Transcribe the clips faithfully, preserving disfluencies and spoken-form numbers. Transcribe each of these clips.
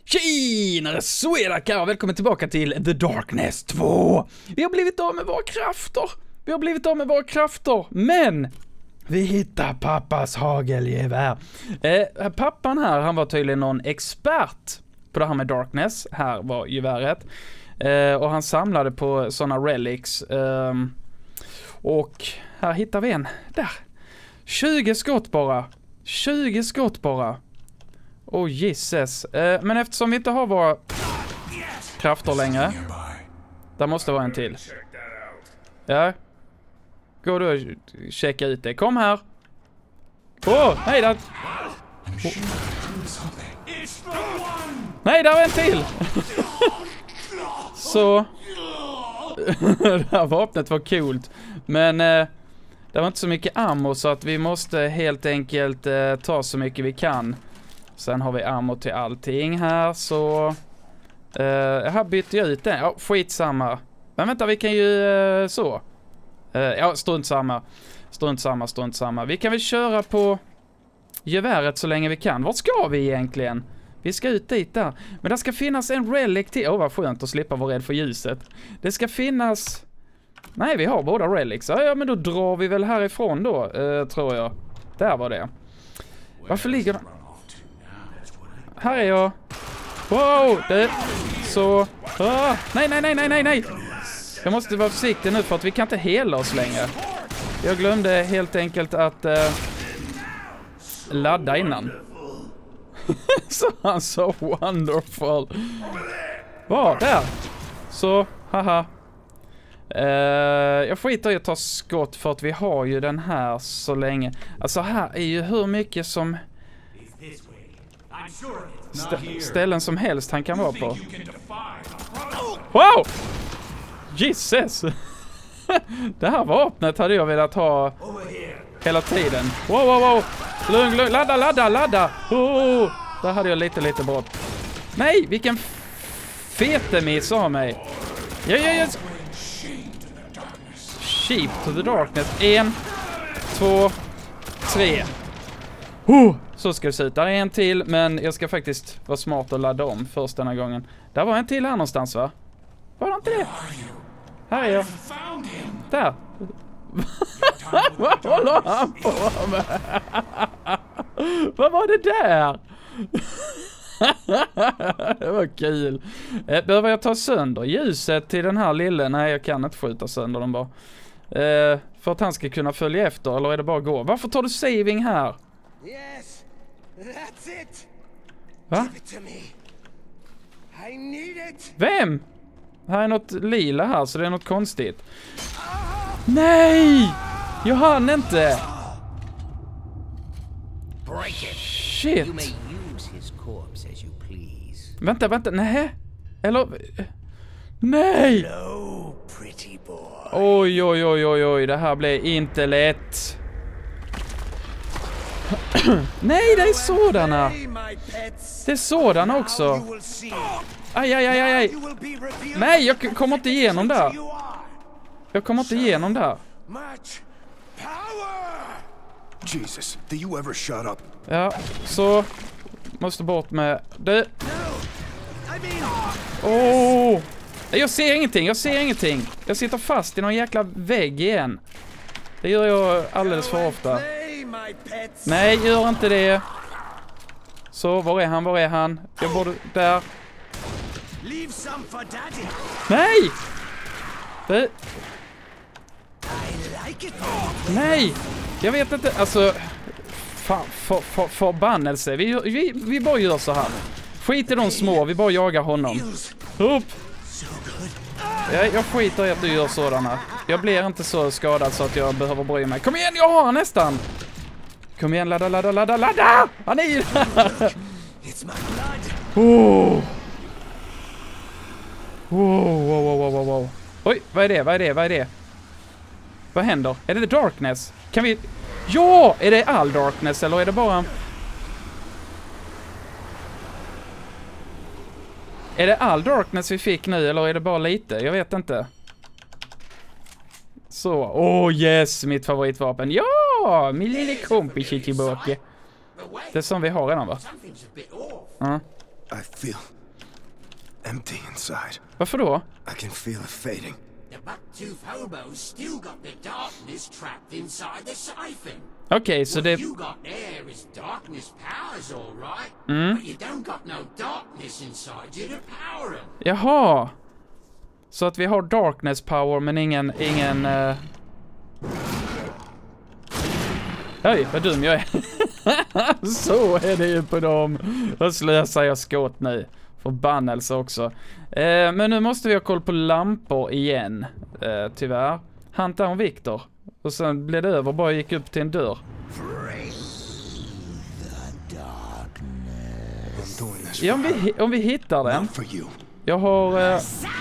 Tjenare Swedakar, välkommen tillbaka till The Darkness två. Vi har blivit av med våra krafter. Vi har blivit av med våra krafter, men vi hittar pappas hagelgevär. Eh, pappan här, han var tydligen någon expert på det här med Darkness. Här var geväret. Eh, och han samlade på sådana relics. Eh, och här hittar vi en. Där. tjugo skott bara. tjugo skott bara. Oh Jesus. Eh, men eftersom vi inte har våra krafter längre. Där måste vara en till. Ja. Gå då och checka ut det. Kom här. Åh, oh, hej där. Oh. Nej, där var en till. Så. Det här vapnet var coolt. Men eh, det var inte så mycket ammo, så att vi måste helt enkelt eh, ta så mycket vi kan. Sen har vi ammo till allting här, så eh, här byter jag ut den. Ja, skitsamma. Men vänta, vi kan ju eh, så. Eh, ja, strunt samma. Strunt samma, strunt samma. Vi kan väl köra på geväret så länge vi kan. Vart ska vi egentligen? Vi ska ut dit där. Men det ska finnas en relic till. Åh, oh, vad skönt att slippa vara rädd för ljuset. Det ska finnas... Nej, vi har båda relics. Ja, ja, men då drar vi väl härifrån då, eh, tror jag. Där var det. Varför ligger de... Här är jag. Wow, det... Så... Ah, nej, nej, nej, nej, nej, nej. Jag måste vara försiktig nu för att vi kan inte hela oss längre. Jag glömde helt enkelt att eh, ladda innan. Så han så wonderful. Var där. Så, haha. Uh, jag skiter i att ta skott för att vi har ju den här så länge. Alltså här är ju hur mycket som st ställen som helst han kan vara på. Wow! Jesus! Det här vapnet hade jag velat ha hela tiden. Wow, wow, wow! Lugn, lugn. Ladda, ladda, ladda! Oh, där hade jag lite, lite bort. Nej, vilken fetemiss av mig. Ja, ja, ja. Sheep to the darkness. En, två, tre. Oh, så ska det se ut. Där är en till, men jag ska faktiskt vara smart och ladda om först denna gången. Där var en till här någonstans, va? Var det inte det? Här är jag. Där. Vad håller han på med? Vad var det där? Det var kul. Behöver jag ta sönder ljuset till den här lille? Nej, jag kan inte skjuta sönder den bara. Eh, för att han ska kunna följa efter, eller är det bara gå? Varför tar du saving här? Yes, that's it. Va? Give it to me. I need it. Vem? Här är något lila här, så det är något konstigt. Nej! Jag hann inte. Shit. Vänta, vänta, nej. Eller... Nej! Oj, oj, oj, oj, oj. Det här blir inte lätt. Nej, det är sådana. Det är sådana också. Aj, aj, aj, aj. Nej, jag kommer inte igenom där. Jag kommer inte igenom där. Jesus, do you ever shut up? Ja, så måste bort med det. Åh! Oh. Jag ser ingenting, jag ser ingenting. Jag sitter fast i någon jäkla vägg igen. Det gör jag alldeles för ofta. Nej, gör inte det. Så, var är han, var är han? Jag borde, där. Nej! Det... Nej! Jag vet inte, alltså... Fan, för, för, förbannelse. Vi, vi, vi bara gör så här. Skit i de små, vi bara jagar honom. Upp! Jag, jag skiter i att du gör sådana. Jag blir inte så skadad så att jag behöver bry mig. Kom igen, jag har nästan! Kom igen, ladda, ladda, ladda, ladda! Han är ju där! Oh. Wow, wow, wow, wow, wow. Oj, vad är det, vad är det, vad är det? Vad händer? Är det The Darkness? Kan vi... Ja! Är det all Darkness eller är det bara... Är det all Darkness vi fick nu eller är det bara lite? Jag vet inte. Så, åh oh yes, mitt favoritvapen. Ja, min lille kompis är tillbaka. Det är som vi har redan, va? Uh. I feel empty inside. Varför då? I can feel it fading. The buck-tooth hobo's still got the darkness trapped inside the siphon. Okej, okay, så What det... you got there is darkness powers, all right. Mm. But you don't got no darkness inside you to power them. Jaha. Så att vi har darkness power men ingen... ingen uh... Oj, vad dum jag är. Så är det ju på dem. Då slösar jag skott nu. Förbannelse också. Eh, men nu måste vi ha koll på lampor igen. Eh, tyvärr. Huntar om Victor. Och sen blev det över. Bara gick upp till en dörr. Ja, om vi, om vi hittar den. Jag har... Eh...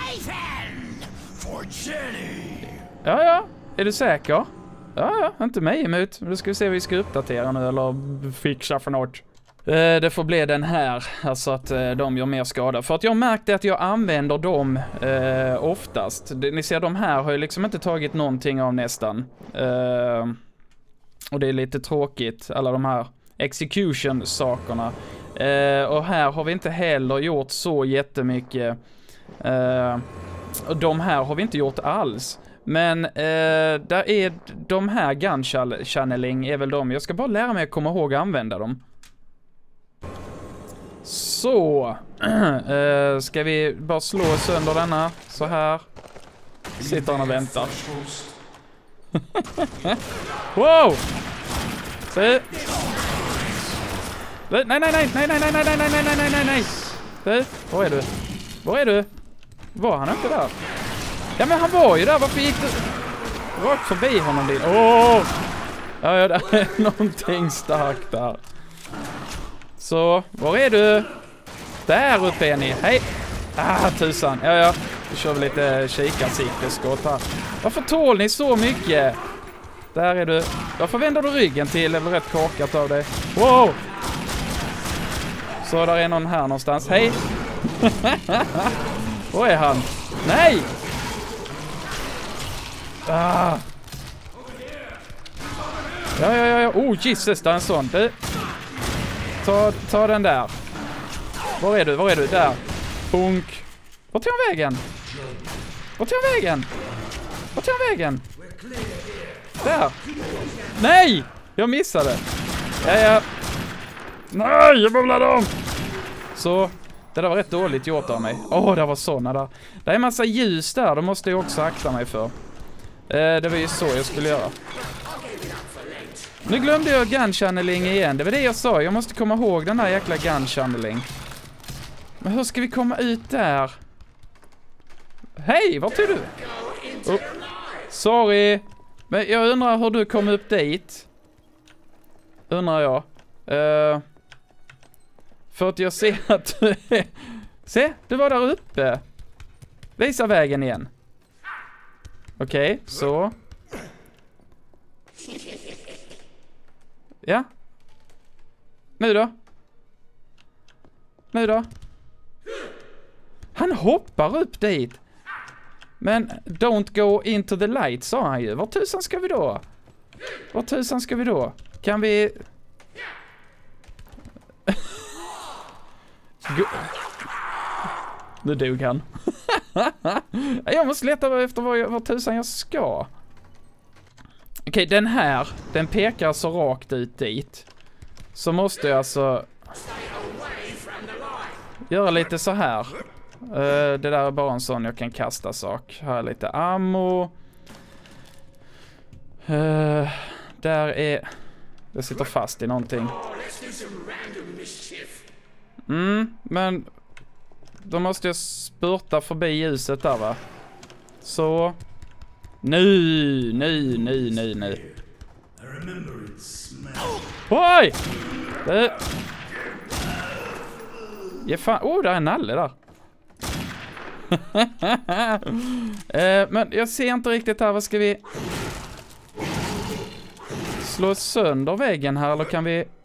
Ja, ja. Är du säker? Ja, ja. Inte mig emot. Då ska vi se om vi ska uppdatera nu eller fixa för något. Eh, det får bli den här. Alltså att eh, de gör mer skada. För att jag märkte att jag använder dem eh, oftast. Det, ni ser, de här har ju liksom inte tagit någonting av nästan. Eh, och det är lite tråkigt. Alla de här execution-sakerna. Eh, och här har vi inte heller gjort så jättemycket. Eh, och de här har vi inte gjort alls. Men eh, där är de här gun channeling är väl de. Jag ska bara lära mig att komma ihåg att använda dem. Så. eh, ska vi bara slå sönder denna. Så här. Sitter han och väntar. Wow! Se. Nej, nej, nej, nej, nej, nej, nej, nej, nej, nej, nej, nej, nej, nej. Du, var är du? Var är du? Var han inte där? Ja, men han var ju där. Varför gick du rakt förbi honom din? Åh! Oh! Ja, ja, det är någonting starkt där. Så, var är du? Där uppe är ni. Hej! Ah, tusan. Ja, ja. Vi kör lite kikarsikteskott här. Varför tål ni så mycket? Där är du. Varför vänder du ryggen till? Det är väl rätt korkat av dig. Wow! Så där är någon här någonstans. Hej! Var är han? Nej! Ah! Ja, ja, ja. Oh, Jesus, det är en sån. Du. Ta, ta den där. Var är du? Var är du? Där. Punk. Vart tog han vägen? Vart tog han vägen? Vart tog han vägen? Där. Nej! Jag missade. Ja, ja. Nej, jag bubblade om. Så, det där var rätt dåligt gjort av mig. Åh, oh, det var såna där. Det är en massa ljus där. De måste jag också akta mig för. Eh, det var ju så jag skulle göra. Nu glömde jag gun channeling igen. Det var det jag sa. Jag måste komma ihåg den här jäkla gun channeling. Men hur ska vi komma ut där? Hej, vart är du? Oh. Sorry. Men jag undrar hur du kom upp dit. Undrar jag. Uh, för att jag ser att du är... Se, du var där uppe. Visa vägen igen. Okej, okay, så. Ja. Nu då? Nu då? Han hoppar upp dit. Men don't go into the light, sa han ju. Var tusan ska vi då? Var tusan ska vi då? Kan vi... Nu dog han. Jag måste leta efter vad, jag, vad tusan jag ska. Okej, okay, den här, den pekar så rakt ut dit. Så måste jag alltså göra lite så här. Uh, det där är bara en sån jag kan kasta sak. Här är lite ammo. Uh, där är... Det sitter fast i någonting. Mm, men... Då måste jag spurta förbi ljuset där, va? Så... Nu, nu, nu, nu, nu. Oj! Det... Ja, fan. Oh, där är en nalle där. eh, men jag ser inte riktigt här. Vad ska vi... Slå sönder väggen här, eller kan vi...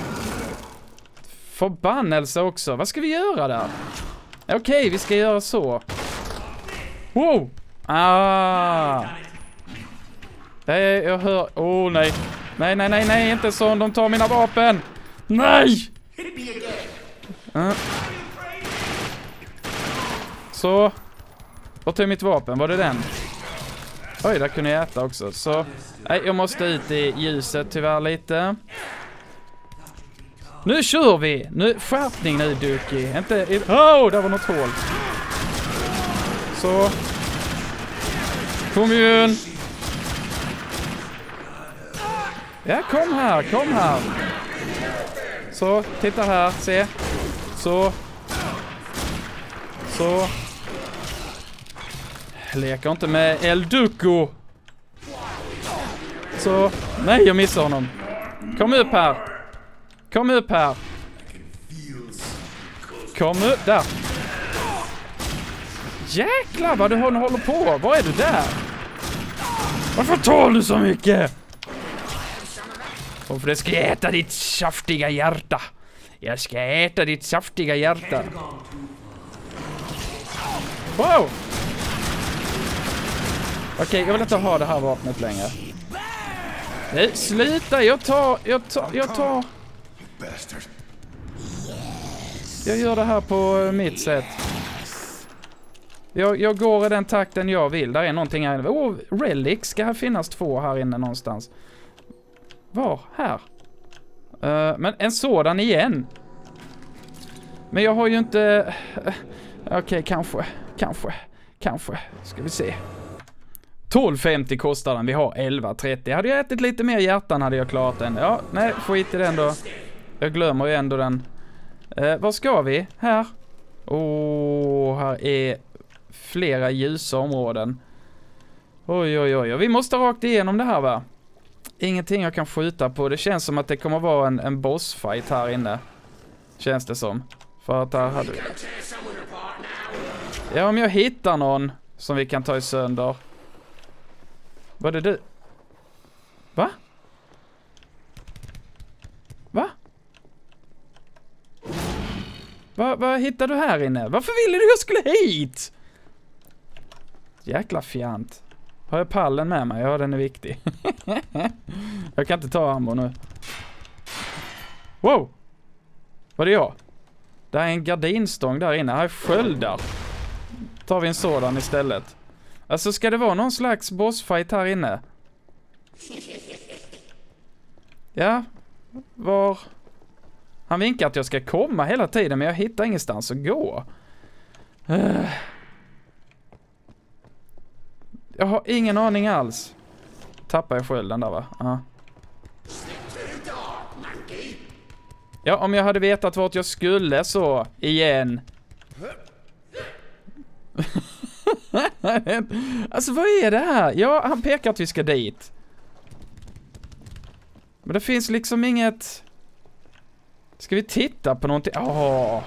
Förbannelse också. Vad ska vi göra där? Okej, okay, vi ska göra så. Wow! Ah! Nej, jag hör... Oh, nej. Nej, nej, nej, nej, inte så. De tar mina vapen. Nej! Uh. Så. Vad tog mitt vapen? Var det den? Oj, där kunde jag äta också. Så. Nej, jag måste ut i ljuset tyvärr lite. Nu kör vi! Nu, skärpning nu, Duki. Inte... Åh, oh, där var något hål. Så. Kom igen! Ja, kom här, kom här. Så, titta här, se. Så. Så. Leker inte med El Duco. Så. Nej, jag missar honom. Kom upp här. Kom upp här. Kom upp där. Jäklar vad du håller på. Vad är du där? Varför tar du så mycket? Och för det ska jag äta ditt saftiga hjärta. Jag ska äta ditt saftiga hjärta. Wow. Okej, okay, jag vill inte ha det här vapnet längre. Nej, sluta. Jag tar, jag tar, jag tar. Jag gör det här på mitt sätt. Jag, jag går i den takten jag vill. Där är någonting här inne. Oh, relics. Ska här finnas två här inne någonstans. Var? Här. Uh, men en sådan igen. Men jag har ju inte... Uh, Okej, okay, kanske. Kanske. Kanske. Ska vi se. tolv femtio kostar den. Vi har elva trettio. Hade jag ätit lite mer hjärtan hade jag klarat den. Ja, nej, skit i den då. Jag glömmer ju ändå den. Uh, var ska vi? Här. Åh, oh, här är flera ljusa områden. Oj, oj, oj. Vi måste rakt igenom det här, va? Ingenting jag kan skjuta på. Det känns som att det kommer vara en, en bossfight här inne. Känns det som. För att där hade... Ja, om jag hittar någon som vi kan ta i sönder. Vad är det du? Va? Va? Va? Vad hittar du här inne? Varför ville du jag skulle hit? Jäkla fjant. Har jag pallen med mig? Ja, den är viktig. Jag kan inte ta ammo nu. Wow! Vad är det jag? Det är en gardinstång där inne. Här är sköldar. Tar vi en sådan istället. Alltså, ska det vara någon slags bossfight här inne? Ja. Var... Han vinkar att jag ska komma hela tiden, men jag hittar ingenstans att gå. Uh. Jag har ingen aning alls. Tappar jag skölden där, va? Ja. Ja, om jag hade vetat vart jag skulle så, igen. Alltså, vad är det här? Ja, han pekar att vi ska dit. Men det finns liksom inget... Ska vi titta på någonting? Åh.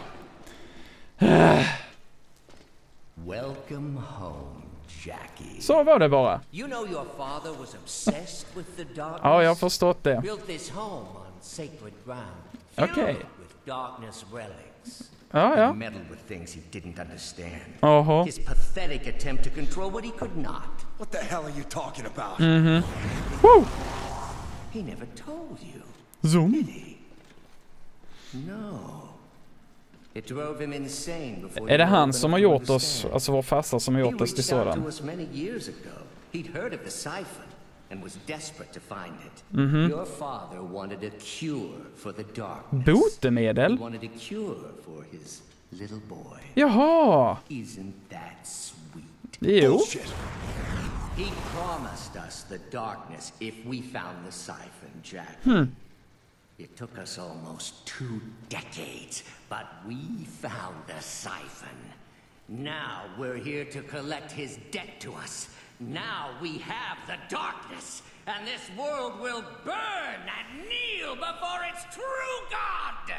Welcome home, Jackie. Så var det bara. You know your father was obsessed with the darkness. Ja, jag har förstått det. Built this home on sacred ground. Okej. With darkness relics. Ja, ja. Meddled with things he didn't understand. Oho. His pathetic attempt to control what he could not. What the hell are you talking about? Mhm. Woo! He never told you. Zoom. Did he? No. It drove him insane before. Är det han som har gjort oss, alltså vår farsa som har gjort oss till sådan? He reached out to us many years ago. He'd heard of the siphon and was desperate to find it. Mhm. Your father wanted a cure for the darkness. Botemedel? He wanted a cure for his little boy. Jaha. Isn't that sweet? Jo. Bullshit. He promised us the darkness if we found the siphon, Jack. Hmm. It took us almost two decades, but we found the siphon. Now we're here to collect his debt to us. Now we have the darkness, and this world will burn and kneel before its true God!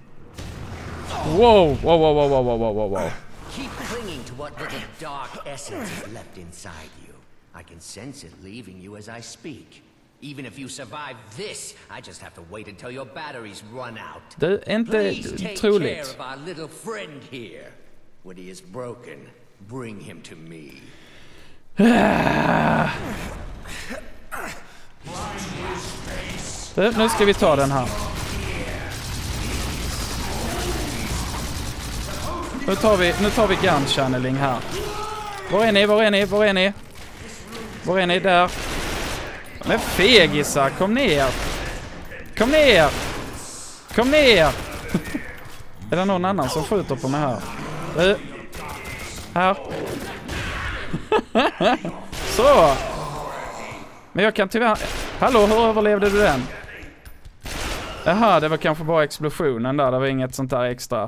Whoa, whoa, whoa, whoa, whoa, whoa, whoa, whoa. Keep clinging to what little dark essence is left inside you. I can sense it leaving you as I speak. Even if you survive this, I just have to wait until your batteries run out. Det är inte Please take care troligt. of our little friend here. When he is broken, bring him to me. Det, nu ska vi ta den här. Nu tar vi, nu tar vi gun channeling här. Var är ni? Var är ni? Var är ni? Var är ni? Där. Men fegisar, kom ner. Kom ner. Kom ner. Är det någon annan som skjuter på mig här? Uh. Här. Så. Men jag kan tyvärr... Hallå, hur överlevde du den? Jaha, det var kanske bara explosionen där. Det var inget sånt där extra.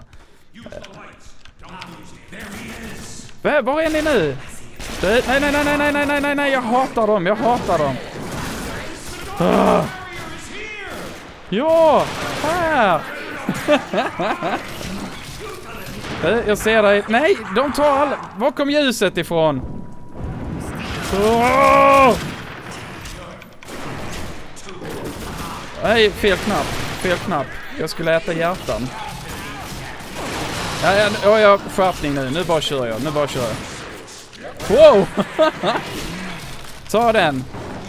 Var, var är ni nu? Det, nej, nej, nej, nej, nej, nej, nej, nej, jag hatar dem, jag hatar dem. Ah. Ja, här. Jag ser dig. Nej, de tar alla... Var kom ljuset ifrån? Oh! Nej, fel knapp. Fel knapp. Jag skulle äta hjärtan. Ja, ja, ja, ja, skärpning nu. Nu bara kör jag. Nu bara kör jag. Wow! Ta den.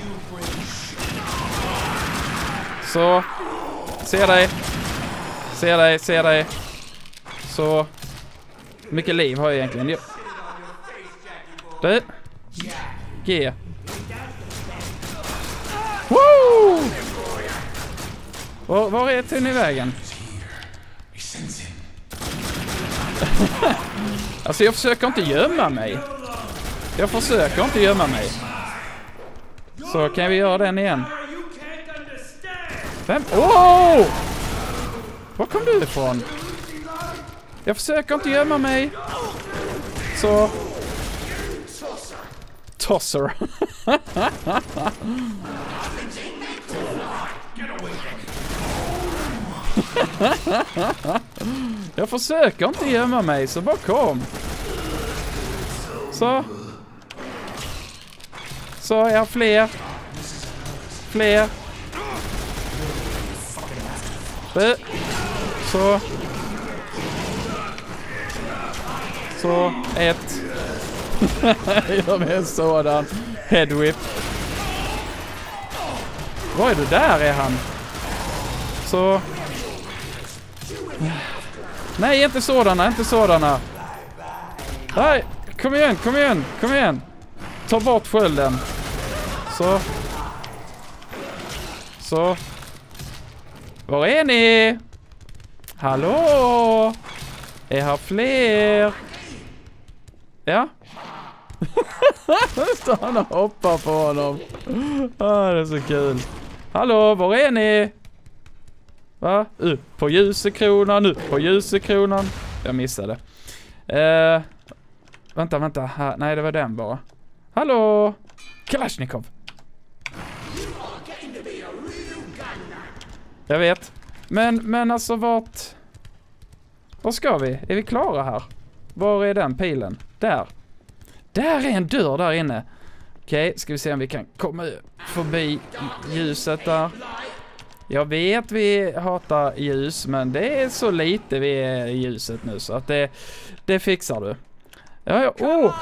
Så. Se dig. Se dig, se dig. Så. Mycket liv har jag egentligen. Ja. Du. G. Woo! Var, var är till i vägen? Alltså jag försöker inte gömma mig. Jag försöker inte gömma mig. Så kan vi göra den igen. Vem? Oh! Var kom du ifrån? Jag försöker inte gömma mig. Så. Tosser. Jag försöker inte gömma mig, så bara kom. Så. Så, jag har fler. Fler. Så. Så, ett. Jag är en sådan headwhip. Var är du? Där är han. Så. Nej, inte sådana, inte sådana. Nej, kom igen, kom igen, kom igen. Ta bort skölden. Så. Så. Var är ni? Hallå? Är här fler? Ja. Står han och hoppar på honom. Ah, det är så kul. Hallå, var är ni? Va? Uh, på ljusekronan nu. På ljusekronan. Jag missade. Uh, vänta, vänta. Ha, nej, det var den bara. Hallå? Kalashnikov. Jag vet. Men, men alltså vart... Var ska vi? Är vi klara här? Var är den pilen? Där. Där är en dörr där inne. Okej, okay, ska vi se om vi kan komma förbi ljuset där. Jag vet vi hatar ljus, men det är så lite vi är i ljuset nu så att det, det fixar du. Ja, ja, oh.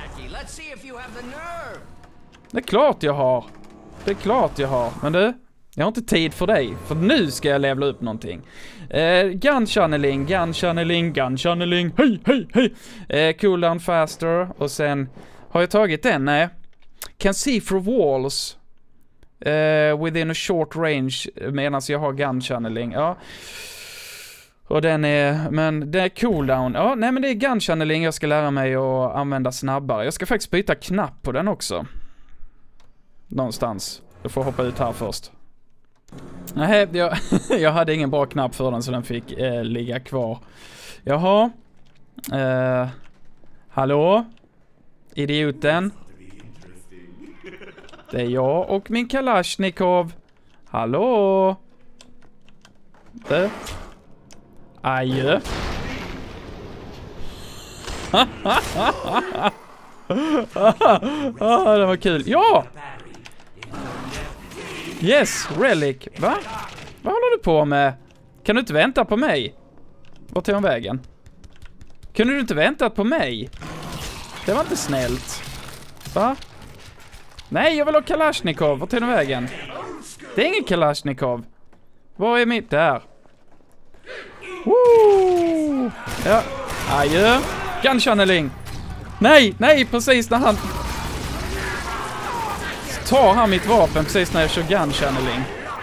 Det är klart jag har. Det är klart jag har. Men du, jag har inte tid för dig. För nu ska jag levla upp någonting. Eh, gun channeling, gun channeling, gun channeling. Hej, hej, hej. Eh, cool down faster. Och sen har jag tagit den. Nej. Can see through walls. Uh, within a short range medan jag har gun channeling. Ja. Och den är, men det är cooldown. Ja, nej men det är gun channeling jag ska lära mig att använda snabbare. Jag ska faktiskt byta knapp på den också. Någonstans. Jag får hoppa ut här först. Nej, jag, jag hade ingen bra knapp för den så den fick eh, ligga kvar. Jaha. Eh, hallå? Idioten. Det är jag och min Kalashnikov. Hallå? Det. Ajö. Ah, det var kul. Ja! Yes, relic. Va? Vad håller du på med? Kan du inte vänta på mig? Vart tog han vägen? Kunde du inte vänta på mig? Det var inte snällt. Va? Nej, jag vill ha Kalashnikov. Vart tog den vägen? Det är ingen Kalashnikov. Var är mitt? Där. Woo! Ja, Adjö. Gun channeling. Nej, nej, precis när han... tar han mitt vapen precis när jag kör gun channeling.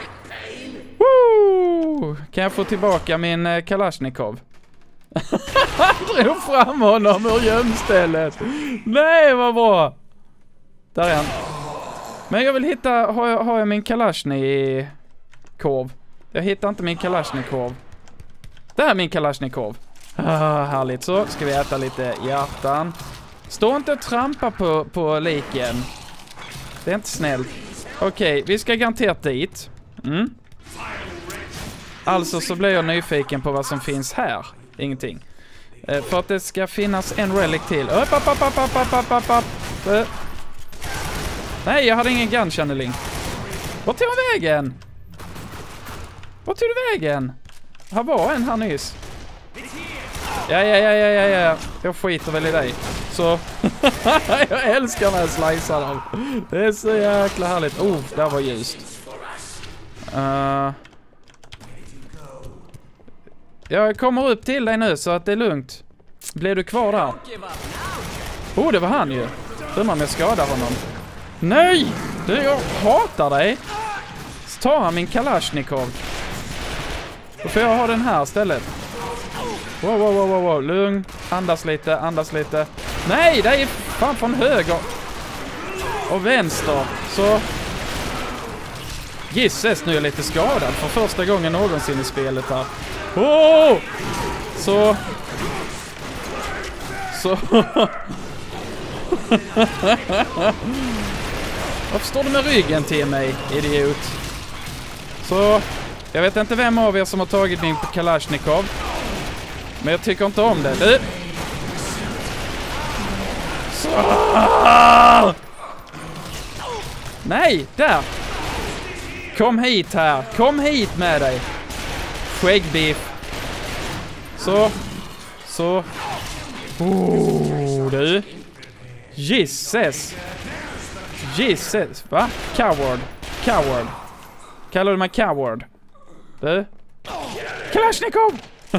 Woo! Kan jag få tillbaka min eh, Kalashnikov? Han drog fram honom ur gömstället. Nej, vad bra. Där är han. Men jag vill hitta... Har jag, har jag min Kalashnikov? Jag hittar inte min Kalashnikov. Det här är min Kalashnikov. Ah, härligt. Så ska vi äta lite hjärtan. Stå inte och trampa på, på liken. Det är inte snällt. Okej, okay, vi ska garanterat dit. Mm. Alltså så blir jag nyfiken på vad som finns här. Ingenting. Eh, för att det ska finnas en relic till. Upp, upp, upp, upp, upp, upp, upp, upp. Uh. Nej, jag hade ingen gun channeling. Vart tog vägen? Vart tog du vägen? Här var en här nyss. Ja, ja, ja, ja, ja, ja. Jag skiter väl i dig. Så. Jag älskar när jag slicear dem. Det är så jäkla härligt. Oh, där var ljust. Uh. Jag kommer upp till dig nu så att det är lugnt. Blir du kvar där? Oh, det var han ju. Undrar om jag skadar honom. Nej! Du, jag hatar dig. Så tar han min Kalashnikov. Då får jag ha den här istället. Wow, wow, wow, wow, wow. Lugn. Andas lite, andas lite. Nej, det är fan från höger. Och vänster. Så. Gisses, nu är jag lite skadad för första gången någonsin i spelet här. Oh! Så. Så. Varför står du med ryggen till mig, idiot? Så. Jag vet inte vem av er som har tagit min Kalashnikov. Men jag tycker inte om det. Du. Så. Nej, där. Kom hit här. Kom hit med dig. Skäggbiff. Så. Så. Oh, du. Jesus. Jesus. Va? Coward. Coward. Kallar du mig coward? Du. Kalashnikov!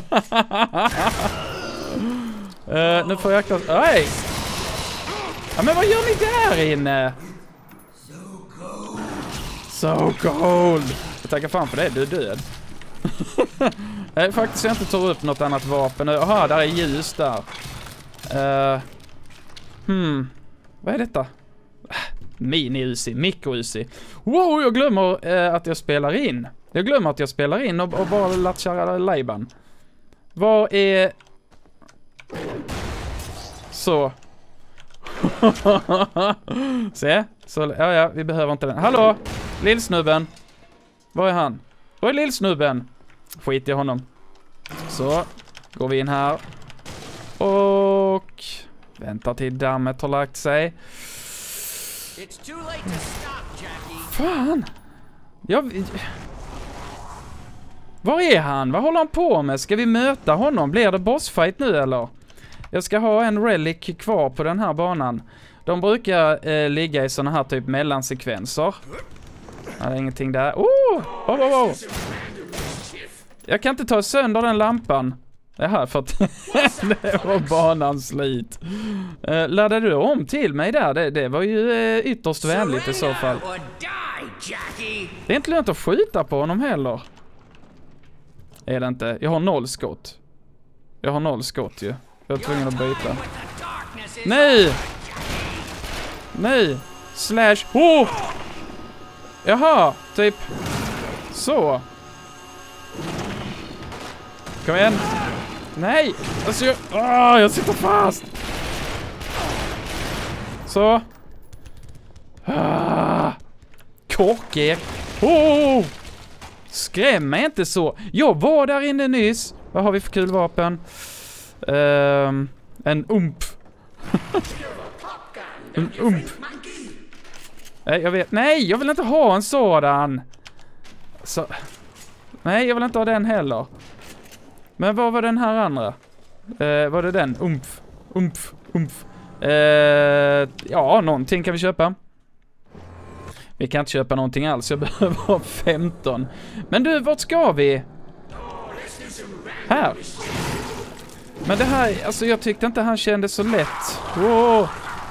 uh, nu får jag akta... Oj! Ja, men vad gör ni där inne? So cold. Jag tackar fan för det, du är död. Nej, faktiskt jag inte tar upp något annat vapen. Jaha, där är ljus där. Uh, hmm. Vad är detta? Mini-Uzi, mikro-Uzi. Wow, jag glömmer uh, att jag spelar in. Jag glömmer att jag spelar in och, och bara latchar lajban. Vad är... Så. Se. Så, ja, ja, vi behöver inte den. Hallå, lillsnubben. Var är han? Var är lillsnubben? Skit i honom. Så, går vi in här. Och... väntar till dammet har lagt sig. Fan. Jag... Var är han? Vad håller han på med? Ska vi möta honom? Blir det bossfight nu eller? Jag ska ha en relic kvar på den här banan. De brukar eh, ligga i såna här typ mellansekvenser. Det är ingenting där. Oh! Oh, oh, oh. Jag kan inte ta sönder den lampan. Det här för att det var banans slit. Eh, laddade du om till mig där? Det, det var ju eh, ytterst vänligt i så fall. Det är inte lönt att skjuta på honom heller. Är det inte? Jag har noll skott. Jag har noll skott ju. Jag är tvungen att byta. Nej! Nej! Slash... Oh! Jaha, typ... Så. Kom igen. Nej! Alltså jag... Åh, jag sitter fast! Så. Ah. Korkek. Oh! Skräm mig inte så. Jag var där inne nyss. Vad har vi för kul vapen? Um, en ump. En ump. Nej, jag vet. Nej, jag vill inte ha en sådan. Så. Nej, jag vill inte ha den heller. Men vad var den här andra? Uh, var det den? Ump. Ump. Ump. Uh, ja, någonting kan vi köpa. Vi kan inte köpa någonting alls. Jag behöver ha femton. Men du, vart ska vi? Här. Men det här, alltså jag tyckte inte han kände så lätt. Wow!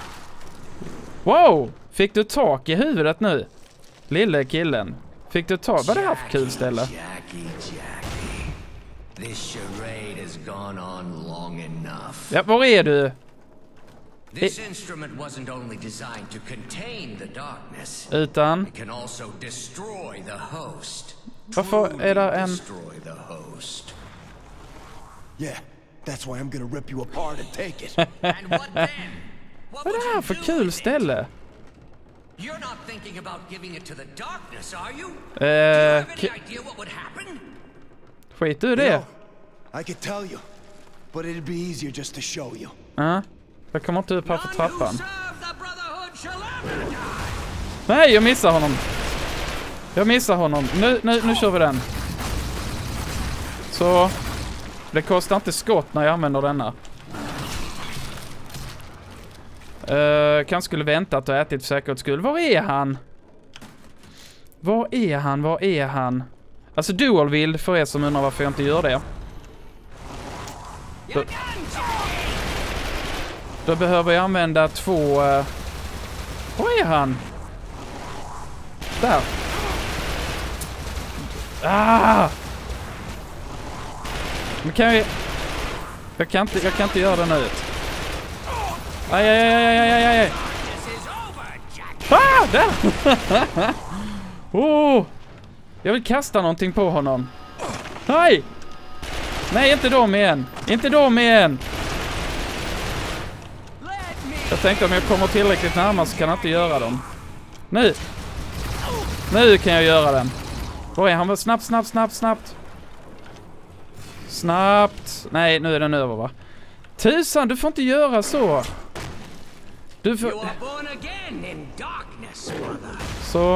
Wow! Fick du tak i huvudet nu? Lille killen. Fick du tak? Vad är det här för kul ställe? Jackie, Jackie. This charade has gone on long enough. Ja, var är du? This instrument wasn't only designed to contain the darkness. Utan... It can also destroy the host. Varför är det en... Destroy the host. Yeah, that's why I'm gonna rip you apart and take it. And what then? What Vad är would det här you för do kul with it? ställe? You're not thinking about giving it to the darkness, are you? Eh, Do you have ki- any idea what would happen? skit du i You det? know, I could tell you, but it'd be easier just to show you. Ja. Jag kommer inte upp här för None who trappan. serve the Brotherhood shall ever die. Nej, jag missar honom. Jag missar honom. Nu, nu, nu kör vi den. Så. Det kostar inte skott när jag använder denna. Uh, kanske skulle väntat och ätit för säkerhets skull. Var är han? Var är han? Var är han? Alltså dual wield för er som undrar varför jag inte gör det. Då, då behöver jag använda två... Uh, var är han? Där. Ah! Men kan vi... Jag kan inte, jag kan inte göra det nu. Aj, aj, aj, aj, aj, aj, aj. Ah, där! Oh! Jag vill kasta någonting på honom. Nej! Nej, inte dem igen. Inte dem igen. Jag tänkte om jag kommer tillräckligt närmare så kan jag inte göra dem. Nu! Nu kan jag göra den. Var är han? Snabbt, snabbt, snabbt, snabbt. Snabbt. Nej, nu är den över, va? Tusan, du får inte göra så. Du får... You are born again in darkness, brother. Så.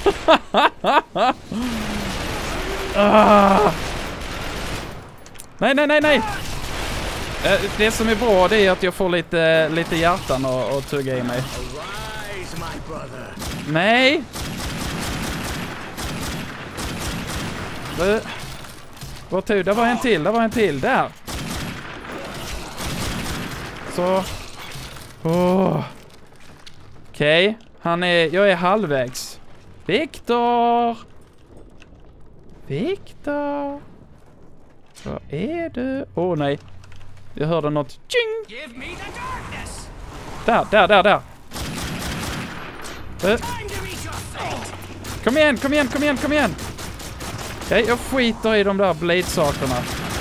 ah. Nej, nej, nej, nej. Det som är bra det är att jag får lite, lite hjärtan och, och tugga i mig. Arise, my brother. Nej. Det, vad tog? Det var en till, det var en till. Där. Så. Oh. Okej, okay. Han är, jag är halvvägs. Viktor! Viktor! Vad är du? Åh oh, nej. Jag hörde något. Tjing! Give me the darkness. Där, där, där, där. Uh. Time to meet your fate. Kom igen, kom igen, kom igen, kom igen. Okej, okay, jag skiter i de där blade-sakerna.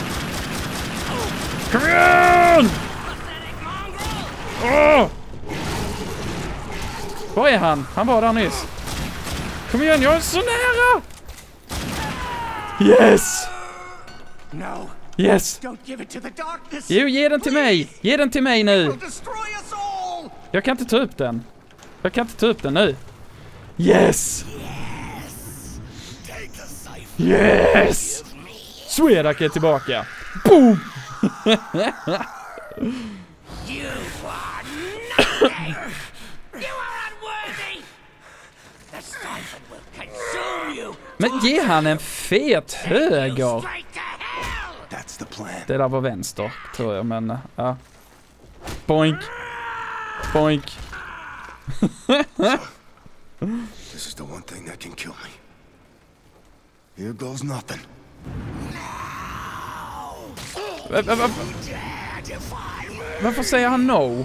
Kom igen! Åh! Var är han? Han var där nyss. Kom igen, jag är så nära! Yes! No. Yes! Don't give it to the darkness. Jo, ge den till mig! Ge den till mig nu! It'll destroy us all. Jag kan inte ta upp den. Jag kan inte ta upp den nu. Yes! Yes! Swedak är tillbaka. Boom! You are nothing. You are unworthy. The siphon will consume you. Men ge han en fet höger. Straight to hell. That's the plan. Det där var vänster, tror jag, men ja. Boink. Boink. This is the one thing that can kill me. Here goes nothing. Va, va, va, varför säger han no?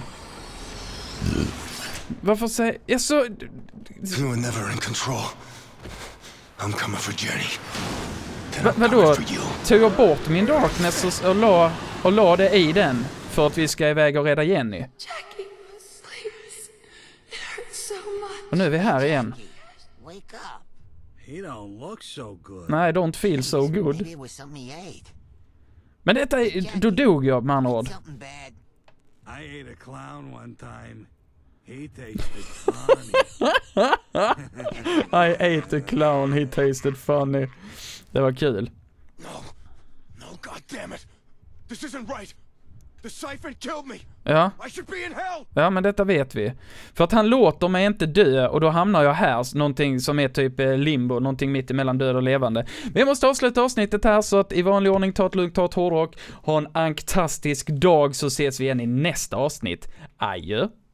Varför säger... Jag så... You were never in control. I'm coming for Jenny. Then Va, I'm vadå? coming for you. Tog jag bort min darkness och, och, la, och la det i den för att vi ska iväg och rädda Jenny? Jackie, please. It hurts so much. Och nu är vi här igen. Wake up. He don't look so good. Nej, don't feel so good. Maybe it was something he ate. Men detta är... Då dog jag med andra ord. Something bad. I ate a clown one time. He tasted funny. I ate a clown, he tasted funny. Det var kul. No. No, god damn it. This isn't right. The Siphon killed me. Ja. I should be in hell. Ja, men detta vet vi. För att han låter mig inte dö och då hamnar jag här, någonting som är typ limbo, någonting mitt emellan död och levande. Men jag måste avsluta avsnittet här så att i vanlig ordning, ta ett lugnt, ta ett hårdrock, ha en anktastisk dag så ses vi igen i nästa avsnitt. Adjö.